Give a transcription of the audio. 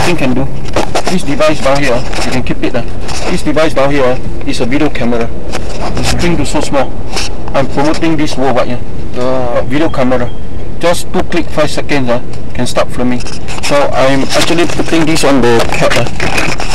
thing can do. This device down here, you can keep it. This device down here is a video camera. The screen is so small. I'm promoting this worldwide. Video camera. Just 2 click 5 seconds can start filming. So I'm actually putting this on the cap.